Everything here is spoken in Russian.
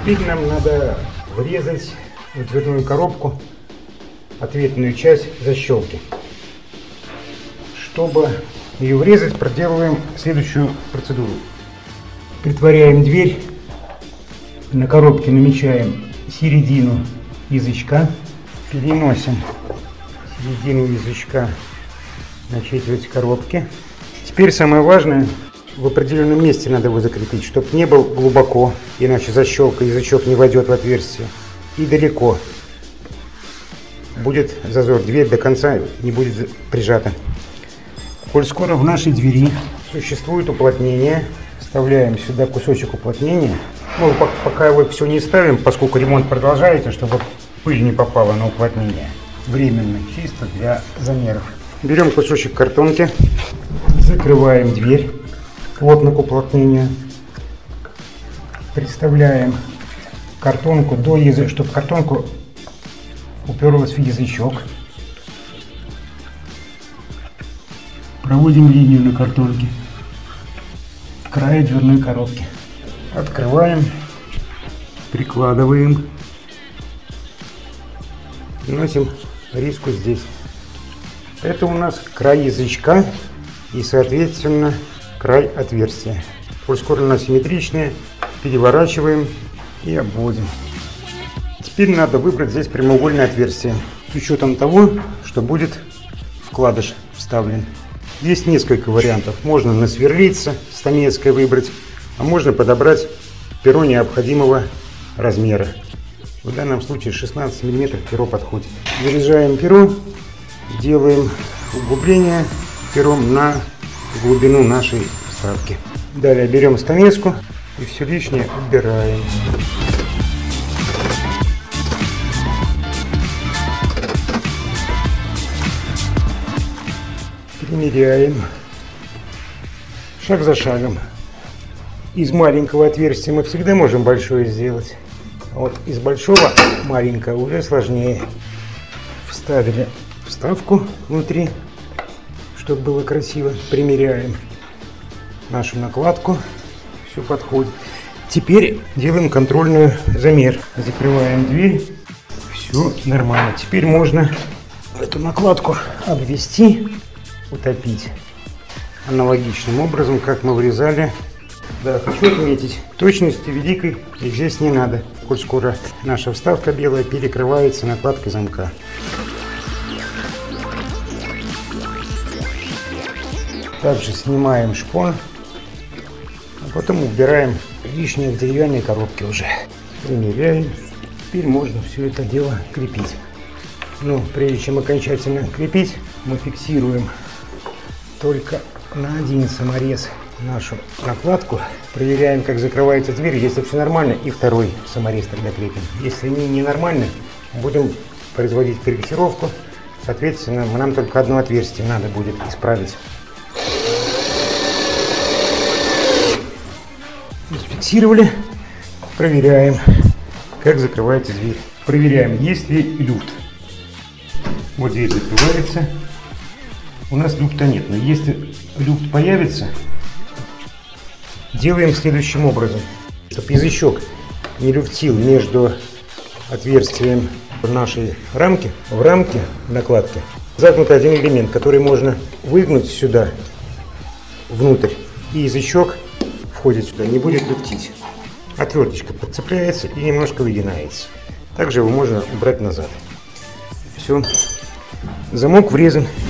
Теперь нам надо врезать в дверную коробку ответную часть защелки. Чтобы ее врезать, проделываем следующую процедуру. Притворяем дверь, на коробке намечаем середину язычка, переносим середину язычка на четверть коробки. Теперь самое важное, в определенном месте надо его закрепить, чтобы не был глубоко, иначе защелка, язычок не войдет в отверстие, и далеко. Будет зазор, дверь до конца не будет прижата. Коль скоро в нашей двери существует уплотнение, вставляем сюда кусочек уплотнения. Ну, пока его все не ставим, поскольку ремонт продолжается, чтобы пыль не попала на уплотнение. Временно, чисто для замеров. Берем кусочек картонки, закрываем дверь плотно к уплотнению. Представляем картонку до языка, чтобы картонку уперлась в язычок. Проводим линию на картонке к краю дверной коробки. Открываем, прикладываем, носим риску здесь. Это у нас край язычка и, соответственно, край отверстия. Коль скоро у нас симметричные, переворачиваем и обводим. Теперь надо выбрать здесь прямоугольное отверстие, с учетом того, что будет вкладыш вставлен. Есть несколько вариантов. Можно насверлиться, стамесской выбрать, а можно подобрать перо необходимого размера. В данном случае 16 мм перо подходит. Заряжаем перо, делаем углубление пером на глубину нашей вставки. Далее берем стамеску и все лишнее убираем. Примеряем шаг за шагом. Из маленького отверстия мы всегда можем большое сделать. А вот из большого маленькое уже сложнее. Вставили вставку внутри, чтобы было красиво. Примеряем нашу накладку. Все подходит. Теперь делаем контрольный замер. Закрываем дверь. Все нормально. Теперь можно эту накладку обвести, утопить аналогичным образом, как мы врезали. Да, хочу отметить, точности великой здесь не надо, коль скоро наша вставка белая перекрывается накладкой замка. Также снимаем шпон, а потом убираем лишнее в деревянной коробке уже. Примеряем. Теперь можно все это дело крепить. Но прежде чем окончательно крепить, мы фиксируем только на один саморез нашу накладку. Проверяем, как закрывается дверь. Если все нормально, и второй саморез тогда крепим. Если не нормально, будем производить корректировку. Соответственно, нам только одно отверстие надо будет исправить. Зафиксировали. Проверяем, как закрывается дверь. Проверяем, есть ли люфт. Вот дверь закрывается. У нас люфта нет, но если люфт появится, делаем следующим образом. Чтобы язычок не люфтил между отверстием нашей рамки, в рамке накладки загнут один элемент, который можно выгнуть сюда, внутрь, и язычок входит сюда, не будет люфтить. Отверточка подцепляется и немножко выгинается. Также его можно убрать назад. Все. Замок врезан